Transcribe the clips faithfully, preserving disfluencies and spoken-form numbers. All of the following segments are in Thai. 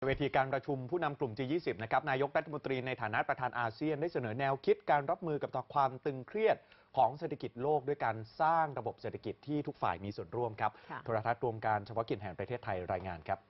เวทีการประชุมผู้นำกลุ่ม จี ยี่สิบ นะครับนายกรัฐมนตรีในฐานะประธานอาเซียนได้เสนอแนวคิดการรับมือกับความตึงเครียดของเศรษฐกิจโลกด้วยการสร้างระบบเศรษฐกิจที่ทุกฝ่ายมีส่วนร่วมครับโทรทัศน์รวมการเฉพาะกิจแห่งประเทศไทยรายงานครับ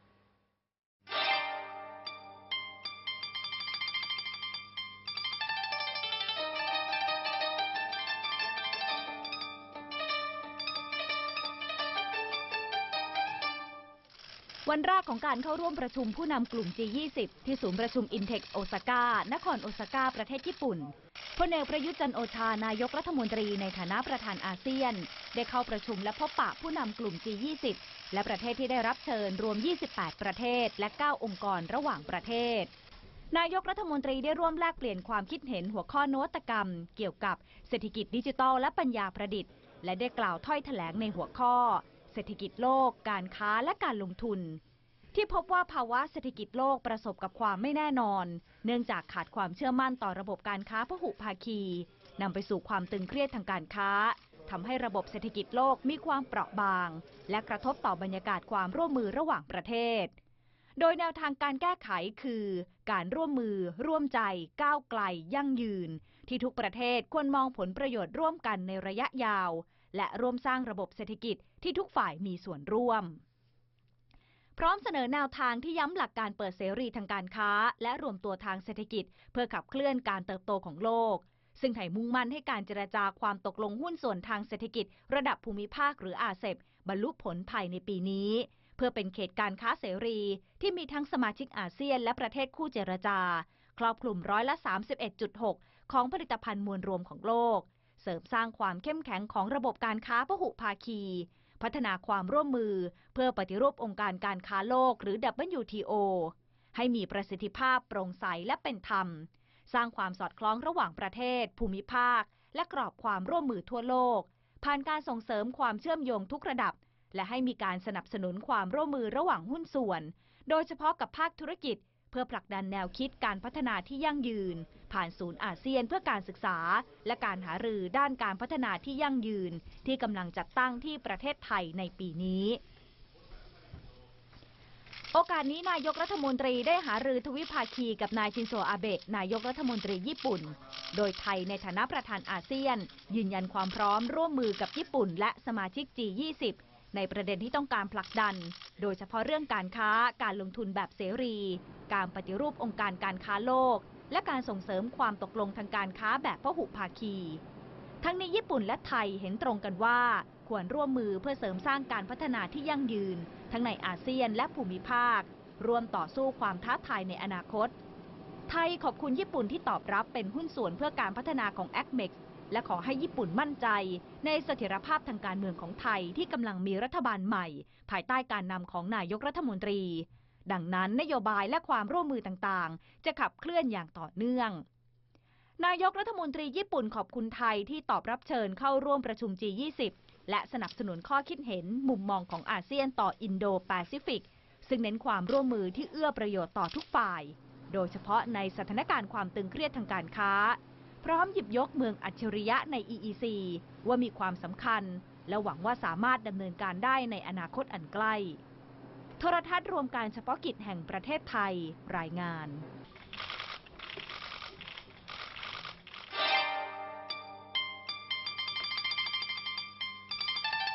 วันแรกของการเข้าร่วมประชุมผู้นำกลุ่ม จี ยี่สิบ ที่ศูนย์ประชุม Intex โอซาก้านครโอซาก้าประเทศญี่ปุ่นพลเอกประยุทธ์จันทร์โอชานายกรัฐมนตรีในฐานะประธานอาเซียนได้เข้าประชุมและพบปะผู้นำกลุ่ม จี ยี่สิบ และประเทศที่ได้รับเชิญรวม ยี่สิบแปด ประเทศและ เก้า องค์กรระหว่างประเทศนายกรัฐมนตรีได้ร่วมแลกเปลี่ยนความคิดเห็นหัวข้อนวัตกรรมเกี่ยวกับเศรษฐกิจดิจิทัลและปัญญาประดิษฐ์และได้กล่าวถ้อยแถลงในหัวข้อเศรษฐกิจโลกการค้าและการลงทุนที่พบว่าภาวะเศรษฐกิจโลกประสบกับความไม่แน่นอนเนื่องจากขาดความเชื่อมั่นต่อระบบการค้าพหุภาคีนำไปสู่ความตึงเครียดทางการค้าทำให้ระบบเศรษฐกิจโลกมีความเปราะบางและกระทบต่อบรรยากาศความร่วมมือระหว่างประเทศโดยแนวทางการแก้ไขคือการร่วมมือร่วมใจก้าวไกลยั่งยืนที่ทุกประเทศควรมองผลประโยชน์ร่วมกันในระยะยาวและร่วมสร้างระบบเศรษฐกิจที่ทุกฝ่ายมีส่วนร่วมพร้อมเสนอแนวทางที่ย้ำหลักการเปิดเสรีทางการค้าและรวมตัวทางเศรษฐกิจเพื่อขับเคลื่อนการเติบโตของโลกซึ่งไทยมุ่งมั่นให้การเจรจาความตกลงหุ้นส่วนทางเศรษฐกิจระดับภูมิภาคหรืออาเซียนบรรลุผลภายในปีนี้เพื่อเป็นเขตการค้าเสรีที่มีทั้งสมาชิกอาเซียนและประเทศคู่เจรจาครอบคลุมร้อยละ สามสิบเอ็ดจุดหก ของผลิตภัณฑ์มวลรวมของโลกเสริมสร้างความเข้มแข็งของระบบการค้าพหุภาคีพัฒนาความร่วมมือเพื่อปฏิรูปองค์การการค้าโลกหรือ ดับเบิลยู ที โอ ให้มีประสิทธิภาพโปร่งใสและเป็นธรรมสร้างความสอดคล้องระหว่างประเทศภูมิภาคและกรอบความร่วมมือทั่วโลกผ่านการส่งเสริมความเชื่อมโยงทุกระดับและให้มีการสนับสนุนความร่วมมือระหว่างหุ้นส่วนโดยเฉพาะกับภาคธุรกิจเพื่อผลักดันแนวคิดการพัฒนาที่ยั่งยืนผ่านศูนย์อาเซียนเพื่อการศึกษาและการหารือด้านการพัฒนาที่ยั่งยืนที่กำลังจัดตั้งที่ประเทศไทยในปีนี้โอกาสนี้นายกรัฐมนตรีได้หารือทวิภาคีกับนายชินโซอาเบะนายกรัฐมนตรีญี่ปุ่นโดยไทยในฐานะประธานอาเซียนยืนยันความพร้อมร่วมมือกับญี่ปุ่นและสมาชิก จี ยี่สิบ ในประเด็นที่ต้องการผลักดันโดยเฉพาะเรื่องการค้าการลงทุนแบบเสรีการปฏิรูปองค์การการค้าโลกและการส่งเสริมความตกลงทางการค้าแบบพหุภาคีทั้งนี้ญี่ปุ่นและไทยเห็นตรงกันว่าควรร่วมมือเพื่อเสริมสร้างการพัฒนาที่ยั่งยืนทั้งในอาเซียนและภูมิภาคร่วมต่อสู้ความท้าทายในอนาคตไทยขอบคุณญี่ปุ่นที่ตอบรับเป็นหุ้นส่วนเพื่อการพัฒนาของ แอค เม็กซ์ และขอให้ญี่ปุ่นมั่นใจในเสถียรภาพทางการเมืองของไทยที่กำลังมีรัฐบาลใหม่ภายใต้การนำของนายกรัฐมนตรีดังนั้นนโยบายและความร่วมมือต่างๆจะขับเคลื่อนอย่างต่อเนื่องนายกรัฐมนตรีญี่ปุ่นขอบคุณไทยที่ตอบรับเชิญเข้าร่วมประชุม จี ยี่สิบ และสนับสนุนข้อคิดเห็นมุมมองของอาเซียนต่ออินโดแปซิฟิกซึ่งเน้นความร่วมมือที่เอื้อประโยชน์ต่อทุกฝ่ายโดยเฉพาะในสถานการณ์ความตึงเครียดทางการค้าพร้อมหยิบยกเมืองอัจฉริยะใน อี อี ซี ว่ามีความสำคัญและหวังว่าสามารถดำเนินการได้ในอนาคตอันใกล้โทรทัศน์รวมการเฉพาะกิจแห่งประเทศไทยรายงาน